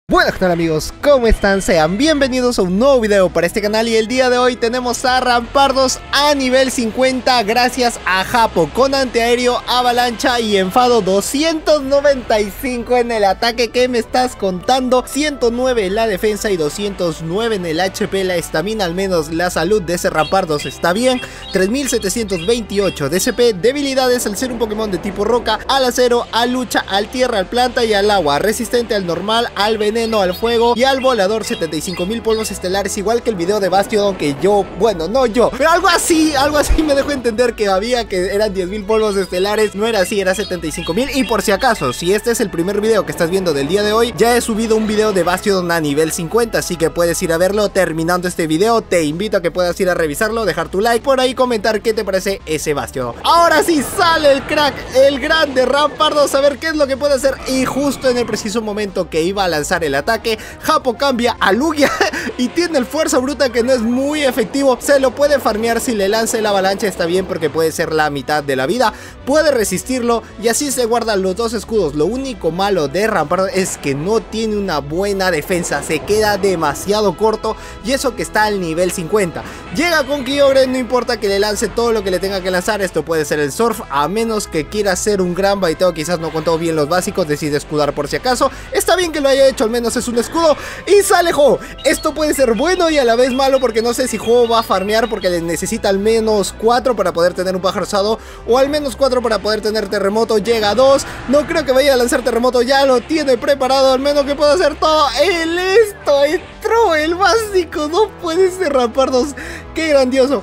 Buenas, ¿qué tal amigos? ¿Cómo están? Sean bienvenidos a un nuevo video para este canal y el día de hoy tenemos a Rampardos a nivel 50 gracias a Japo con antiaéreo, avalancha y enfado 295 en el ataque. ¿Qué me estás contando? 109 en la defensa y 209 en el HP, la estamina, al menos la salud de ese Rampardos está bien. 3728 de SP, debilidades al ser un Pokémon de tipo roca, al acero, al lucha, al tierra, al planta y al agua, resistente al normal, al veneno, al fuego y al volador. 75.000 polvos estelares, igual que el video de Bastiodon, que yo, bueno, no yo, pero algo así me dejó entender que eran 10.000 polvos estelares. No era así, era 75.000. Y por si acaso, si este es el primer video que estás viendo del día de hoy, ya he subido un video de Bastiodon a nivel 50, así que puedes ir a verlo terminando este video. Te invito a que puedas ir a revisarlo, dejar tu like, por ahí comentar qué te parece ese Bastiodon. Ahora sí sale el crack, el grande Rampardos, a ver qué es lo que puede hacer. Y justo en el preciso momento que iba a lanzar el ataque, Japo cambia a Lugia y tiene el fuerza bruta, que no es muy efectivo. Se lo puede farmear si le lanza la avalancha, está bien porque puede ser la mitad de la vida, puede resistirlo y así se guardan los dos escudos. Lo único malo de Rampardos es que no tiene una buena defensa, se queda demasiado corto, y eso que está al nivel 50. Llega con Kyogre, no importa que le lance todo lo que le tenga que lanzar. Esto puede ser el Surf, a menos que quiera hacer un gran baiteo, quizás no contó bien los básicos, decide escudar por si acaso. Está bien que lo haya hecho, al menos es un escudo. Y sale Ho. Esto puede ser bueno y a la vez malo, porque no sé si Ho va a farmear, porque le necesita al menos 4 para poder tener un pájaro osado, o al menos 4 para poder tener terremoto. Llega a 2, no creo que vaya a lanzar terremoto, ya lo tiene preparado, al menos que pueda hacer todo. Esto entró el básico, no puede ser Rampardos, qué grandioso.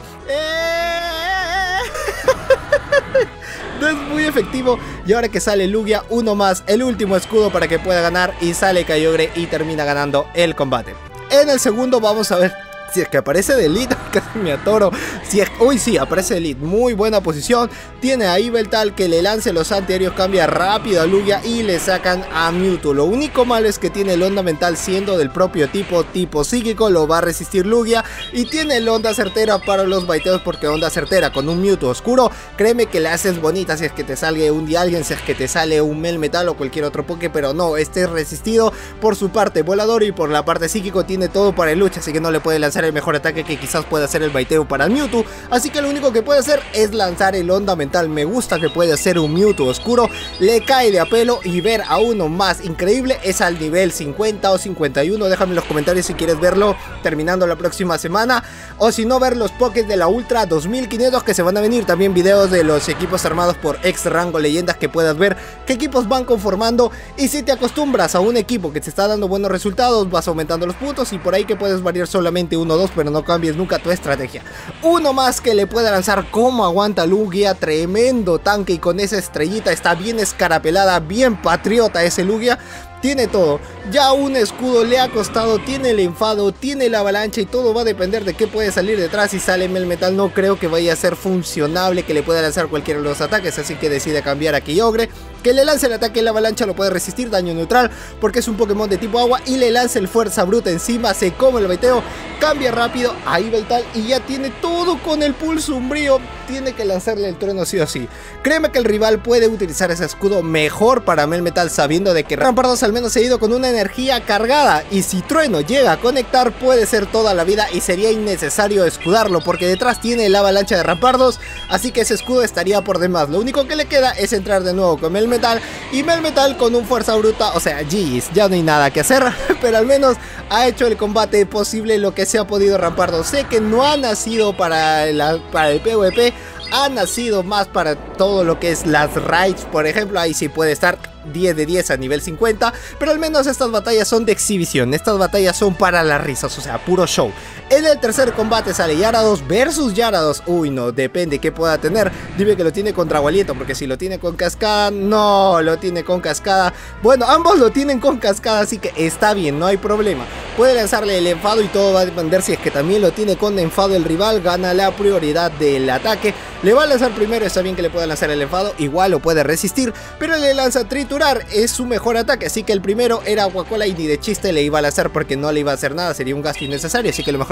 No es muy efectivo. Y ahora que sale Lugia, uno más, el último escudo para que pueda ganar, y sale Kyogre y termina ganando el combate. En el segundo vamos a ver si es que aparece de Elite. Casi me atoro. Uy, sí, aparece de Elite. Muy buena posición. Tiene a Yveltal que le lance los antiaéreos, cambia rápido a Lugia y le sacan a Mewtwo. Lo único malo es que tiene el onda mental, siendo del propio tipo psíquico, lo va a resistir Lugia. Y tiene el onda certera para los baiteos, porque onda certera con un Mewtwo oscuro, créeme que le haces bonita si es que te sale un Dialga, si es que te sale un Melmetal o cualquier otro Poké. Pero no, este es resistido por su parte volador, y por la parte psíquico tiene todo para el lucha, así que no le puede lanzar el mejor ataque, que quizás pueda hacer el baiteo para el Mewtwo. Así que lo único que puede hacer es lanzar el onda mental. Me gusta que puede hacer un Mewtwo oscuro, le cae de a pelo, y ver a uno más increíble es al nivel 50 o 51. Déjame en los comentarios si quieres verlo terminando la próxima semana, o si no, ver los Pokés de la Ultra 2500 que se van a venir. También videos de los equipos armados por ex rango leyendas, que puedas ver qué equipos van conformando. Y si te acostumbras a un equipo que te está dando buenos resultados, vas aumentando los puntos, y por ahí que puedes variar solamente 1 o 2, pero no cambies nunca tu estrategia. Uno más que le pueda lanzar. Como aguanta Lugia, tremendo tanque, y con esa estrellita está bien escarapelada, bien patriota ese Lugia. Tiene todo, ya un escudo le ha costado, tiene el enfado, tiene la avalancha, y todo va a depender de qué puede salir detrás. Si sale Melmetal, no creo que vaya a ser funcionable que le pueda lanzar cualquiera de los ataques, así que decide cambiar a Kyogre, que le lance el ataque. La avalancha lo puede resistir, daño neutral, porque es un Pokémon de tipo agua, y le lanza el fuerza bruta encima, se come el baiteo, cambia rápido a Yveltal y ya tiene todo con el pulso umbrío. Tiene que lanzarle el trueno sí o sí. Créeme que el rival puede utilizar ese escudo mejor para Melmetal, sabiendo de que Rampardos al menos se ha ido con una energía cargada, y si trueno llega a conectar puede ser toda la vida, y sería innecesario escudarlo porque detrás tiene la avalancha de Rampardos, así que ese escudo estaría por demás. Lo único que le queda es entrar de nuevo con Melmetal, y Melmetal con un fuerza bruta, o sea, GG's, ya no hay nada que hacer. Pero al menos ha hecho el combate posible lo que se ha podido Rampardos. Sé que no ha nacido para el PvP, ha nacido más para todo lo que es las raids, por ejemplo. Ahí sí puede estar 10 de 10 a nivel 50, pero al menos estas batallas son de exhibición, estas batallas son para las risas, o sea, puro show. En el tercer combate sale Gyarados versus Gyarados. Uy, no, depende qué pueda tener. Dime que lo tiene contra Agualiento, porque si lo tiene con cascada, no, lo tiene con cascada. Bueno, ambos lo tienen con cascada, así que está bien, no hay problema. Puede lanzarle el enfado y todo va a depender si es que también lo tiene con enfado el rival, gana la prioridad del ataque. Le va a lanzar primero, está bien que le pueda lanzar el enfado, igual lo puede resistir, pero le lanza triturar, es su mejor ataque, así que el primero era Aqua Cola y ni de chiste le iba a lanzar porque no le iba a hacer nada, sería un gasto innecesario, así que lo mejor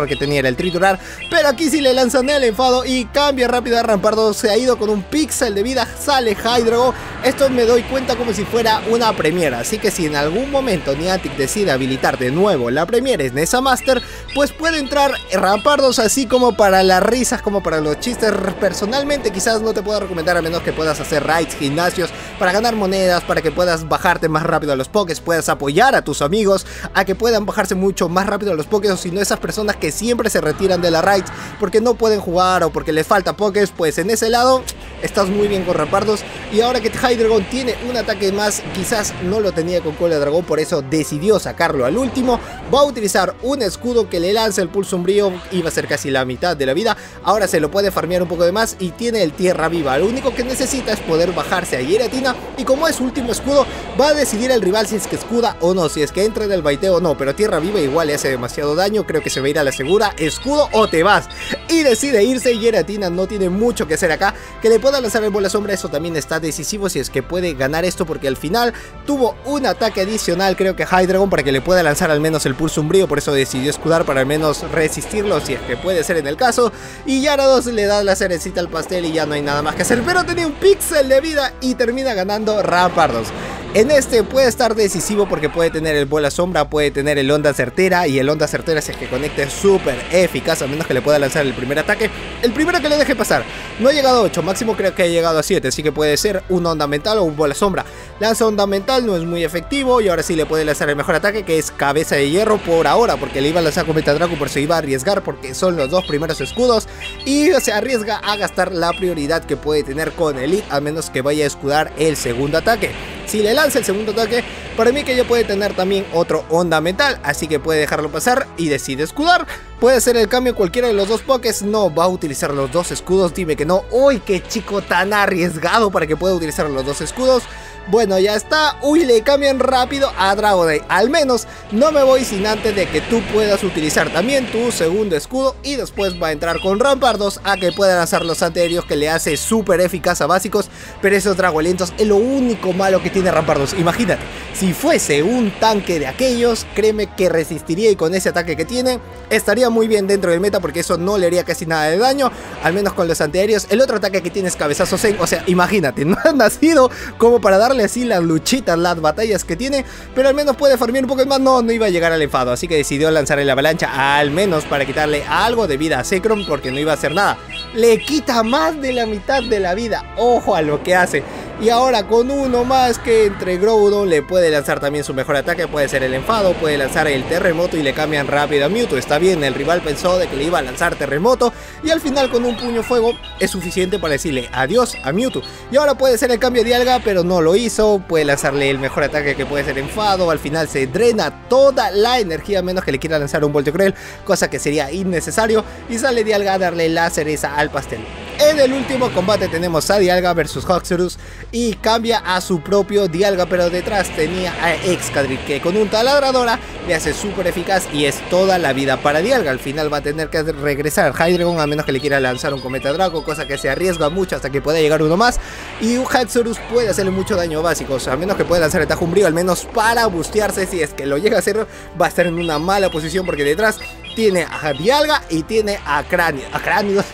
mejor que tenía era el triturar, pero aquí sí le lanzan el enfado y cambia rápido a Rampardos. Se ha ido con un píxel de vida, sale Hydreigon. Esto me doy cuenta como si fuera una Premier, así que si en algún momento Niantic decide habilitar de nuevo la Premier en esa Master, pues puede entrar Rampardos, así como para las risas, como para los chistes. Personalmente quizás no te puedo recomendar, a menos que puedas hacer raids, gimnasios, para ganar monedas, para que puedas bajarte más rápido a los Pokés, puedas apoyar a tus amigos a que puedan bajarse mucho más rápido a los Pokés, o si no, esas personas que siempre se retiran de la raids porque no pueden jugar o porque les falta Pokés, pues en ese lado estás muy bien con Rampardos. Y ahora que Hydreigon tiene un ataque más, quizás no lo tenía con Cola de Dragón, por eso decidió sacarlo al último. Va a utilizar un escudo que le lanza el pulso umbrío, iba a ser casi la mitad de la vida, ahora se lo puede farmear un poco de más y tiene el tierra viva. Lo único que necesita es poder bajarse a Giratina, y como es su último escudo, va a decidir el rival si es que escuda o no, si es que entra en el baiteo o no, pero tierra viva igual le hace demasiado daño. Creo que se va a ir a la segura, escudo o te vas, y decide irse. Giratina no tiene mucho que hacer acá, que le pueda lanzar el bola sombra, eso también está decisivo si es que puede ganar esto, porque al final tuvo un ataque adicional, creo que Hydreigon, para que le pueda lanzar al menos el pulso umbrío, por eso decidió escudar para al menos resistirlo si es que puede ser en el caso. Y Gyarados le da la cerecita al pastel y ya no hay nada más que hacer, pero tenía un píxel de vida y termina ganando Rampardos. En este puede estar decisivo porque puede tener el bola sombra, puede tener el onda certera, y el onda certera si es que conecte es súper eficaz, a menos que le pueda lanzar el primer ataque, el primero que le deje pasar. No ha llegado a 8, máximo creo que ha llegado a 7, así que puede ser un onda mental o un bola sombra. Lanza onda mental, no es muy efectivo, y ahora sí le puede lanzar el mejor ataque, que es cabeza de hierro por ahora, porque le iba a lanzar Cometa Draco, por eso iba a arriesgar, porque son los dos primeros escudos, y se arriesga a gastar la prioridad que puede tener con Elite, a menos que vaya a escudar el segundo ataque. Si le lanza el segundo ataque, para mí que ya puede tener también otro onda mental, así que puede dejarlo pasar y decide escudar. Puede hacer el cambio cualquiera de los dos Pokés, no va a utilizar los dos escudos, dime que no. Uy, qué chico tan arriesgado para que pueda utilizar los dos escudos. Bueno, ya está. Uy, le cambian rápido a Dragonite. Al menos no me voy sin antes de que tú puedas utilizar también tu segundo escudo, y después va a entrar con Rampardos a que pueda lanzar los anteriores, que le hace súper eficaz a básicos. Pero esos dragolentos es lo único malo que tiene Rampardos. Imagínate, si fuese un tanque de aquellos, créeme que resistiría, y con ese ataque que tiene estaría muy bien dentro del meta, porque eso no le haría casi nada de daño, al menos con los antiaéreos. El otro ataque que tiene es cabezazo Zen, o sea, imagínate, no ha nacido como para darle así las luchitas, las batallas que tiene, pero al menos puede farmear un poco más. No iba a llegar al enfado, así que decidió lanzar el avalancha, al menos para quitarle algo de vida a Zekrom, porque no iba a hacer nada. Le quita más de la mitad de la vida, ojo a lo que hace. Y ahora con uno más que entre Groudon le puede lanzar también su mejor ataque, puede ser el enfado, puede lanzar el terremoto, y le cambian rápido a Mewtwo. Está bien, el rival pensó de que le iba a lanzar terremoto, y al final con un puño fuego es suficiente para decirle adiós a Mewtwo. Y ahora puede ser el cambio de alga, pero no lo hizo. Puede lanzarle el mejor ataque, que puede ser enfado. Al final se drena toda la energía, a menos que le quiera lanzar un Voltio Cruel, cosa que sería innecesario, y sale Dialga a darle la cereza al pastel. En el último combate tenemos a Dialga versus Haxorus, y cambia a su propio Dialga, pero detrás tenía a Excadrill, que con un taladradora le hace súper eficaz, y es toda la vida para Dialga. Al final va a tener que regresar Hydreigon, a menos que le quiera lanzar un Cometa Draco, cosa que se arriesga mucho hasta que pueda llegar uno más, y un Haxorus puede hacerle mucho daño básico, o sea, a menos que pueda lanzar el Tajo Umbrío, al menos para bustearse. Si es que lo llega a hacer, va a estar en una mala posición, porque detrás tiene a Dialga y tiene a Cráneo,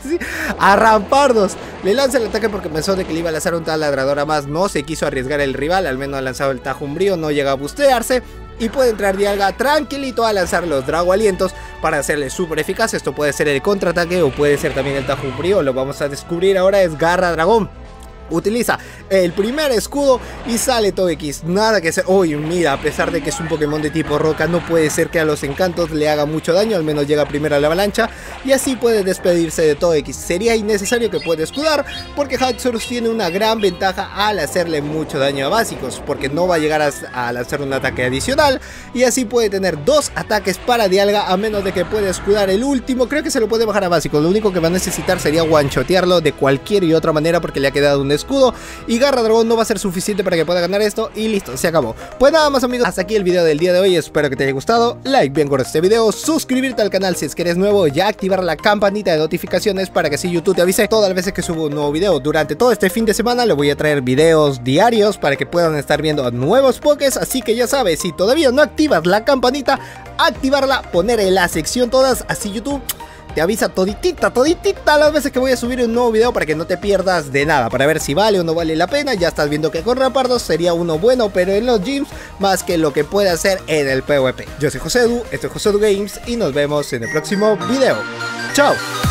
a Rampardos. Le lanza el ataque porque pensó de que le iba a lanzar un taladradora más, no se quiso arriesgar el rival, al menos ha lanzado el Tajo Umbrío, no llega a bustearse, y puede entrar Dialga tranquilito a lanzar los Drago Alientos para hacerle súper eficaz. Esto puede ser el contraataque o puede ser también el Tajo Umbrío, lo vamos a descubrir ahora. Es Garra Dragón. Utiliza el primer escudo y sale Togekiss, nada que hacer. Uy, mira, a pesar de que es un Pokémon de tipo roca, no puede ser que a los encantos le haga mucho daño, al menos llega primero a la avalancha, y así puede despedirse de Togekiss. Sería innecesario que pueda escudar, porque Haxorus tiene una gran ventaja al hacerle mucho daño a básicos, porque no va a llegar a lanzar un ataque adicional, y así puede tener dos ataques para Dialga, a menos de que pueda escudar el último. Creo que se lo puede bajar a básicos, lo único que va a necesitar sería one-shotearlo de cualquier y otra manera, porque le ha quedado un escudo, y Garra Dragón no va a ser suficiente para que pueda ganar esto, y listo, se acabó. Pues nada más, amigos, hasta aquí el video del día de hoy, espero que te haya gustado. Like bien con este video, suscribirte al canal si es que eres nuevo, y activar la campanita de notificaciones para que así YouTube te avise todas las veces que subo un nuevo video. Durante todo este fin de semana le voy a traer videos diarios para que puedan estar viendo nuevos Pokés, así que ya sabes, si todavía no activas la campanita, activarla, poner en la sección todas, así YouTube te avisa toditita las veces que voy a subir un nuevo video para que no te pierdas de nada, para ver si vale o no vale la pena. Ya estás viendo que con Rampardos sería uno bueno, pero en los gyms, más que lo que puede hacer en el PvP. Yo soy Josedu, esto es Josedu Games y nos vemos en el próximo video. ¡Chao!